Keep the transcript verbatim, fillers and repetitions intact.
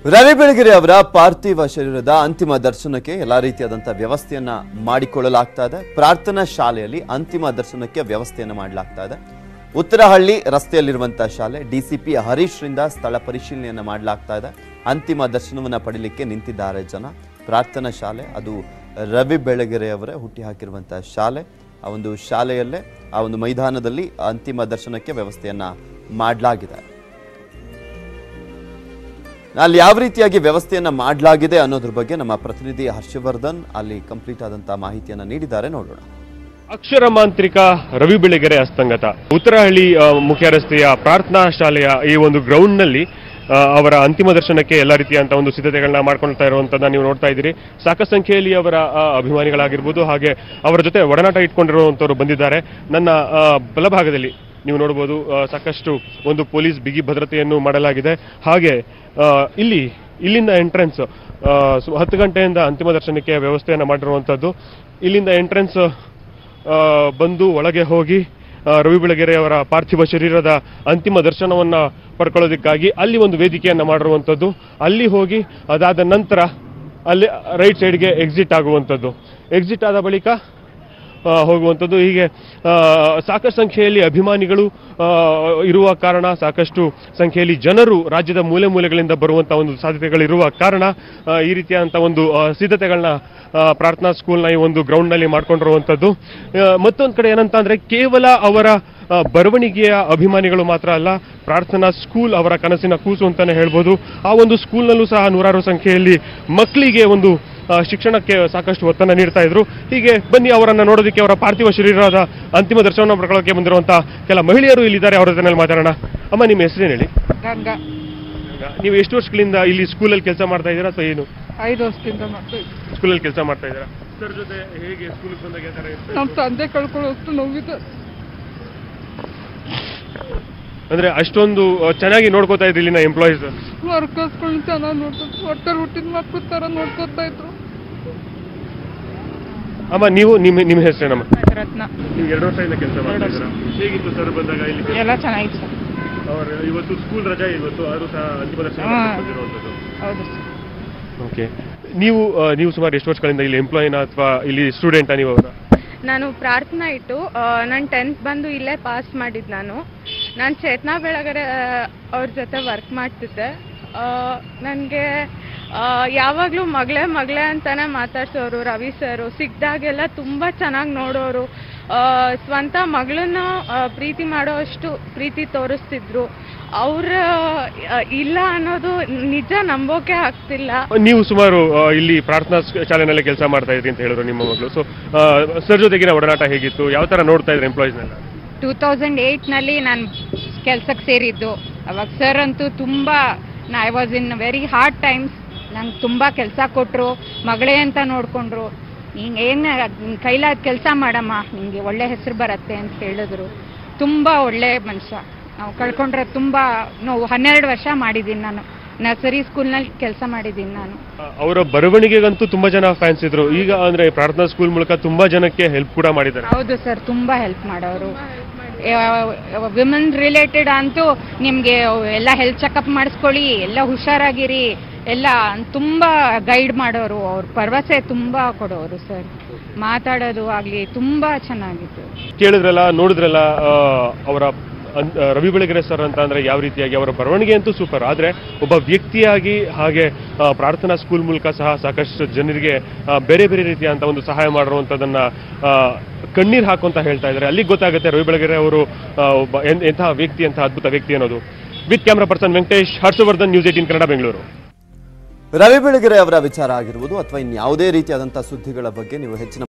ರವಿ ಬೆಳಗೆರೆ ಅವರ ಪಾರ್ಥಿವ ಶರೀರದ ಅಂತಿಮ ದರ್ಶನಕ್ಕೆ ಎಲ್ಲಾ ರೀತಿಯಾದಂತಹ ವ್ಯವಸ್ಥೆಯನ್ನ ಮಾಡಿಕೊಳ್ಳಲಾಗ್ತಾ ಇದೆ. ಪ್ರಾರ್ಥನಾ ಶಾಲೆಯಲ್ಲಿ ಅಂತಿಮ ದರ್ಶನಕ್ಕೆ ವ್ಯವಸ್ಥೆಯನ್ನ ಮಾಡಲಾಗ್ತಾ ಇದೆ. ಉತ್ತರಹಳ್ಳಿ ರಸ್ತೆಯಲ್ಲಿರುವಂತಹ ಶಾಲೆ ಡಿಸಿಪಿ ಹರೀಶ್ ರಿಂದ ಸ್ಥಳ ಪರಿಶೀಲನೆಯನ್ನ ಮಾಡಲಾಗ್ತಾ ಇದೆ. ಅಂತಿಮ ದರ್ಶನವನ್ನ ಪಡೆಯಲಿಕ್ಕೆ ನಿಂತಿದ್ದಾರೆ ಜನ. ಪ್ರಾರ್ಥನಾ ಶಾಲೆ ಅದು ರವಿ ಬೆಳಗೆರೆ ಅವರೇ ಹುಟ್ಟಿ ಹಾಕಿರುವಂತಹ ಶಾಲೆ. ಆ ಒಂದು ಶಾಲೆಯಲ್ಲೇ ಆ ಒಂದು ಮೈದಾನದಲ್ಲಿ ಅಂತಿಮ ದರ್ಶನಕ್ಕೆ ವ್ಯವಸ್ಥೆಯನ್ನ ಮಾಡಲಾಗಿದೆ. ಅಲ್ಲಿ ಯಾವ ರೀತಿಯಾಗಿ ವ್ಯವಸ್ಥೆಯನ್ನ ಮಾಡಲಾಗಿದೆ ಅನ್ನೋದ್ರ ಬಗ್ಗೆ ನಮ್ಮ ಪ್ರತಿನಿಧಿ ಹರ್ಷವರ್ಧನ್ ಅಲ್ಲಿ ಕಂಪ್ಲೀಟ್ ಆದಂತಹ ಮಾಹಿತಿಯನ್ನ ನೀಡಿದ್ದಾರೆ, ನೋಡೋಣ. ಅಕ್ಷರ ಮಾಂತ್ರಿಕ ರವಿ ಬೆಳಗೆರೆ ಅಸ್ತಂಗತ ಉತ್ತರಹಳ್ಳಿ ಮುಖ್ಯ ರಸ್ತೆಯ ಪ್ರಾರ್ಥನಾ ಶಾಲೆಯ ಈ ಒಂದು ಗ್ರೌಂಡ್ ನಲ್ಲಿ ಅವರ ಅಂತಿಮ ದರ್ಶನಕ್ಕೆ ಎಲ್ಲ ರೀತಿಯಂತ ಒಂದು ಸಿದ್ಧತೆಗಳನ್ನ ಮಾಡ್ಕೊಳ್ತಾ ಇರುವಂತದನ್ನ ನೀವು ನೋಡ್ತಾ ಇದ್ದೀರಿ. ಸಾಕಷ್ಟು ಸಂಖ್ಯೆಯಲ್ಲಿ ಅವರ ಅಭಿಮಾನಿಗಳಾಗಿರ್ಬೋದು, ಹಾಗೆ ಅವರ ಜೊತೆ ಒಡನಾಟ ಇಟ್ಕೊಂಡಿರುವಂತವರು ಬಂದಿದ್ದಾರೆ. ನನ್ನ ಬಲಭಾಗದಲ್ಲಿ ನೀವು ನೋಡಬಹುದು ಸಾಕಷ್ಟು ಒಂದು ಪೊಲೀಸ್ ಬಿಗಿ ಭದ್ರತೆಯನ್ನು ಮಾಡಲಾಗಿದೆ. ಹಾಗೆ ಇಲ್ಲಿ ಇಲ್ಲಿಂದ ಎಂಟ್ರೆನ್ಸ್ ಹತ್ತು ಗಂಟೆಯಿಂದ ಅಂತಿಮ ದರ್ಶನಕ್ಕೆ ವ್ಯವಸ್ಥೆಯನ್ನು ಮಾಡಿರುವಂತದ್ದು. ಇಲ್ಲಿಂದ ಎಂಟ್ರೆನ್ಸ್ ಬಂದು ಒಳಗೆ ಹೋಗಿ ರವಿ ಬೆಳಗೆರೆ ಅವರ ಪಾರ್ಥಿವ ಶರೀರದ ಅಂತಿಮ ದರ್ಶನವನ್ನ ಪಡ್ಕೊಳ್ಳೋದಕ್ಕಾಗಿ ಅಲ್ಲಿ ಒಂದು ವೇದಿಕೆಯನ್ನ ಮಾಡಿರುವಂತದ್ದು. ಅಲ್ಲಿ ಹೋಗಿ ಅದಾದ ನಂತರ ಅಲ್ಲಿ ರೈಟ್ ಸೈಡ್ಗೆ ಎಕ್ಸಿಟ್ ಆಗುವಂಥದ್ದು. ಎಕ್ಸಿಟ್ ಆದ ಬಳಿಕ ಹೋಗುವಂಥದ್ದು. ಹೀಗೆ ಸಾಕಷ್ಟು ಸಂಖ್ಯೆಯಲ್ಲಿ ಅಭಿಮಾನಿಗಳು ಇರುವ ಕಾರಣ, ಸಾಕಷ್ಟು ಸಂಖ್ಯೆಯಲ್ಲಿ ಜನರು ರಾಜ್ಯದ ಮೂಲೆ ಮೂಲೆಗಳಿಂದ ಬರುವಂತಹ ಒಂದು ಸಾಧ್ಯತೆಗಳಿರುವ ಕಾರಣ ಈ ರೀತಿಯಾದಂಥ ಒಂದು ಸಿದ್ಧತೆಗಳನ್ನ ಪ್ರಾರ್ಥನಾ ಸ್ಕೂಲ್ನ ಈ ಒಂದು ಗ್ರೌಂಡ್ ನಲ್ಲಿ ಮಾಡ್ಕೊಂಡಿರುವಂಥದ್ದು. ಮತ್ತೊಂದು ಕಡೆ ಏನಂತ ಅಂದ್ರೆ ಕೇವಲ ಅವರ ಬರವಣಿಗೆಯ ಅಭಿಮಾನಿಗಳು ಮಾತ್ರ ಅಲ್ಲ, ಪ್ರಾರ್ಥನಾ ಸ್ಕೂಲ್ ಅವರ ಕನಸಿನ ಕೂಸು ಅಂತಾನೆ ಹೇಳ್ಬೋದು. ಆ ಒಂದು ಸ್ಕೂಲ್ನಲ್ಲೂ ಸಹ ನೂರಾರು ಸಂಖ್ಯೆಯಲ್ಲಿ ಮಕ್ಕಳಿಗೆ ಒಂದು ಶಿಕ್ಷಣಕ್ಕೆ ಸಾಕಷ್ಟು ಒತ್ತನ್ನು ನೀಡ್ತಾ ಇದ್ರು. ಹೀಗೆ ಬನ್ನಿ ಅವರನ್ನ ನೋಡೋದಕ್ಕೆ, ಅವರ ಪಾರ್ಥಿವ ಶರೀರದ ಅಂತಿಮ ದರ್ಶನ ಪಡ್ಕೊಳ್ಳೋಕೆ ಬಂದಿರುವಂತಹ ಕೆಲ ಮಹಿಳೆಯರು ಇಲ್ಲಿದ್ದಾರೆ. ಅವರ ಜೊತೆ ಮಾತಾಡೋಣ. ಅಮ್ಮ, ನಿಮ್ಮ ಹೆಸರೇನು ಹೇಳಿ? ಗಂಗಾ. ನೀವು ಎಷ್ಟು ವರ್ಷಗಳಿಂದ ಇಲ್ಲಿ ಸ್ಕೂಲಲ್ಲಿ ಕೆಲಸ ಮಾಡ್ತಾ ಇದ್ದೀರಾ ಅಥವಾ ಏನು? ಐದು ವರ್ಷದಿಂದ ಮಾಡ್ತಾ ಇದ್ದೀವಿ. ಸ್ಕೂಲಲ್ಲಿ ಕೆಲಸ ಮಾಡ್ತಾ ಇದ್ದೀರಾ? ಸರ್ ಜೊತೆ ಹೇಗೆ ಸ್ಕೂಲಿಗೆ ಬಂದಾಗ ಯಾವ ಥರ? ನಮ್ಮ ತಂದೆ ಕಳ್ಕೊಳ್ಳೋಷ್ಟು ನೋವಿದೆ. ಅಂದ್ರೆ ಅಷ್ಟೊಂದು ಚೆನ್ನಾಗಿ ನೋಡ್ಕೋತಾ ಇದ್ರು ಇಲ್ಲಿನ ಎಂಪ್ಲಾಯೀಸ್? ವರ್ಕರ್ಸ್ಗಳನ್ನ ಚೆನ್ನಾಗಿ ನೋಡ್ಕೊತ, ಒಟ್ಟ ರೂಟಿನ್ ಮಕ್ಕಳ ತರ ನೋಡ್ಕೊತಾ ಇದ್ರು. ಅಮ್ಮ, ನೀವು ನಿಮ್ಮ ನಿಮ್ಮ ಹೆಸರೇನಮ್ಮ? ರತ್ನ. ನೀವು ಎರಡು ವರ್ಷದಿಂದ ಕೆಲಸ ಮಾಡ್ತಾ ಇದ್ದೀರಾ? ಹೇಗಿತ್ತು ಸರ್ ಬಂದಾಗ ಇಲ್ಲಿ? ಎಲ್ಲ ಚೆನ್ನಾಗಿತ್ತು ಸರ್. ಅವರು ಇವತ್ತು ಸ್ಕೂಲ್ ರಜಾ, ಇವತ್ತು ಆದರೂ ಸಹ ಅಂತಿಮ ದರ್ಶನ ಬಂದಿರುವಂಥದ್ದು. ಹೌದು ಸರ್. ಓಕೆ. ನೀವು ನೀವು ಸುಮಾರು ಎಷ್ಟು ವರ್ಷಗಳಿಂದ ಇಲ್ಲಿ ಎಂಪ್ಲಾಯಿನ ಅಥವಾ ಇಲ್ಲಿ ಸ್ಟೂಡೆಂಟಾ ನೀವು? ಅವರ ನಾನು ಪ್ರಾರ್ಥನಾ ಇಟ್ಟು ನಾನು ಟೆಂತ್ ಬಂದು ಇಲ್ಲೇ ಪಾಸ್ ಮಾಡಿದ್ದು. ನಾನು ನಾನು ಚೇತನಾ ಬೆಳಗೆರೆ ಅವ್ರ ಜೊತೆ ವರ್ಕ್ ಮಾಡ್ತಿದ್ದೆ. ನನಗೆ ಯಾವಾಗಲೂ ಮಗಳೇ ಮಗಳೇ ಅಂತಾನೆ ಮಾತಾಡ್ಸೋರು ರವಿ ಸರು. ಸಿಕ್ಕಿದಾಗೆಲ್ಲ ತುಂಬ ಚೆನ್ನಾಗಿ ನೋಡೋರು. ಸ್ವಂತ ಮಗಳನ್ನ ಪ್ರೀತಿ ಮಾಡೋ ಅಷ್ಟು ಪ್ರೀತಿ ತೋರಿಸ್ತಿದ್ರು. ಅವ್ರ ಇಲ್ಲ ಅನ್ನೋದು ನಿಜ ನಂಬೋಕೆ ಆಗ್ತಿಲ್ಲ. ನೀವು ಸುಮಾರು ಇಲ್ಲಿ ಪ್ರಾರ್ಥನಾ ಶಾಲೆನಲ್ಲೇ ಕೆಲಸ ಮಾಡ್ತಾ ಇದ್ರಿ ಅಂತ ಹೇಳಿದ್ರು ನಿಮ್ಮ ಮಗಳು. ಸೊ ಸರ್ ಜೊತೆಗಿನ ಒಡನಾಟ ಹೇಗಿತ್ತು? ಯಾವ ತರ ನೋಡ್ತಾ ಇದ್ರಿ ಎಂಪ್ಲಾಯೀಸ್ನೆಲ್ಲ? ಟೂ ತೌಸಂಡ್ ಏಯ್ಟ್ ನಲ್ಲಿ ನಾನು ಕೆಲ್ಸಕ್ಕೆ ಸೇರಿದ್ದು. ಅವಾಗ ಸರ್ ಅಂತೂ ತುಂಬಾ I was in very hard times. ನಂಗೆ ತುಂಬಾ ಕೆಲಸ ಕೊಟ್ಟರು, ಮಗಳೇ ಅಂತ ನೋಡ್ಕೊಂಡ್ರು. ಹಿಂಗೆ ಏನು ಕೈಲಾದ ಕೆಲಸ ಮಾಡಮ್ಮ, ನಿಮಗೆ ಒಳ್ಳೆ ಹೆಸರು ಬರುತ್ತೆ ಅಂತ ಹೇಳಿದ್ರು. ತುಂಬ ಒಳ್ಳೆ ಮನುಷ್ಯ. ನಾವು ಕಳ್ಕೊಂಡ್ರೆ ತುಂಬ ನೋವು. ಹನ್ನೆರಡು ವರ್ಷ ಮಾಡಿದ್ದೀನಿ ನಾನು ನರ್ಸರಿ ಸ್ಕೂಲ್ನಲ್ಲಿ ಕೆಲಸ ಮಾಡಿದ್ದೀನಿ ನಾನು. ಅವರ ಬರವಣಿಗೆಗಂತೂ ತುಂಬಾ ಜನ ಫ್ಯಾನ್ಸ್ ಇದ್ರು. ಈಗ ಅಂದ್ರೆ ಪ್ರಾರ್ಥನಾ ಸ್ಕೂಲ್ ಮೂಲಕ ತುಂಬಾ ಜನಕ್ಕೆ ಹೆಲ್ಪ್ ಕೂಡ ಮಾಡಿದ್ದಾರೆ. ಹೌದು ಸರ್, ತುಂಬಾ ಹೆಲ್ಪ್ ಮಾಡೋರು. ವಿಮೆನ್ ರಿಲೇಟೆಡ್ ಅಂತೂ ನಿಮಗೆ ಎಲ್ಲ ಹೆಲ್ತ್ ಚೆಕಪ್ ಮಾಡಿಸ್ಕೊಳ್ಳಿ, ಎಲ್ಲ ಹುಷಾರಾಗಿರಿ, ಎಲ್ಲ ತುಂಬಾ ಗೈಡ್ ಮಾಡೋರು. ಅವ್ರ ಭರವಸೆ ತುಂಬಾ ಕೊಡೋರು ಸರ್. ಮಾತಾಡೋದು ಆಗ್ಲಿ ತುಂಬಾ ಚೆನ್ನಾಗಿತ್ತು. ಕೇಳಿದ್ರಲ್ಲ, ನೋಡಿದ್ರಲ್ಲ ಅವರ ರವಿ ಬೆಳಗೆರೆ ಸರ್ ಅಂತ ಅಂದ್ರೆ ಯಾವ ರೀತಿಯಾಗಿ ಅವರ ಬರವಣಿಗೆ ಅಂತೂ ಸೂಪರ್. ಆದ್ರೆ ಒಬ್ಬ ವ್ಯಕ್ತಿಯಾಗಿ ಹಾಗೆ ಪ್ರಾರ್ಥನಾ ಸ್ಕೂಲ್ ಮೂಲಕ ಸಹ ಸಾಕಷ್ಟು ಜನರಿಗೆ ಬೇರೆ ಬೇರೆ ರೀತಿಯಂತ ಒಂದು ಸಹಾಯ ಮಾಡಿರುವಂತದನ್ನ ಕಣ್ಣೀರ್ ಹಾಕುವಂತ ಹೇಳ್ತಾ ಇದ್ದಾರೆ. ಅಲ್ಲಿಗೆ ಗೊತ್ತಾಗುತ್ತೆ ರವಿ ಬೆಳಗೆರೆ ಅವರು ಎಂತಹ ವ್ಯಕ್ತಿ, ಎಂತಹ ಅದ್ಭುತ ವ್ಯಕ್ತಿ ಅನ್ನೋದು. With camera person Venkatesh, Harshavardhan, news eighteen Kannada, Bengaluru. Ravi Belagere ಅವರ ವಿಚಾರ ಆಗಿರ್ಬೋದು ಅಥವಾ ಇನ್ಯಾವುದೇ ರೀತಿಯಾದಂತಹ ಸುದ್ದಿಗಳ ಬಗ್ಗೆ ನೀವು ಹೆಚ್ಚಿನ